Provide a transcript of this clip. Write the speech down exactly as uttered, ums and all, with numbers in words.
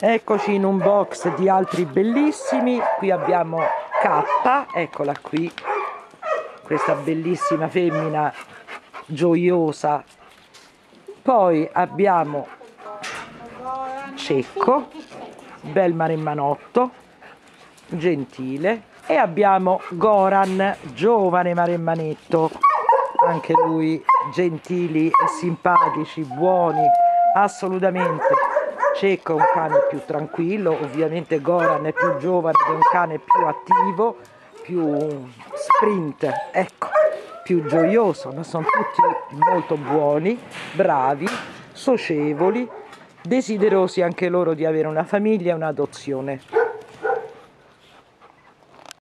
Eccoci in un box di altri bellissimi. Qui abbiamo K, eccola qui, questa bellissima femmina gioiosa. Poi abbiamo Cecco, bel maremmanotto, gentile. E abbiamo Goran, giovane maremmanetto, anche lui gentili e simpatici, buoni, assolutamente. Cecco è un cane più tranquillo, ovviamente Goran è più giovane ed è un cane più attivo, più sprint, ecco, più gioioso, ma sono tutti molto buoni, bravi, socievoli, desiderosi anche loro di avere una famiglia e un'adozione.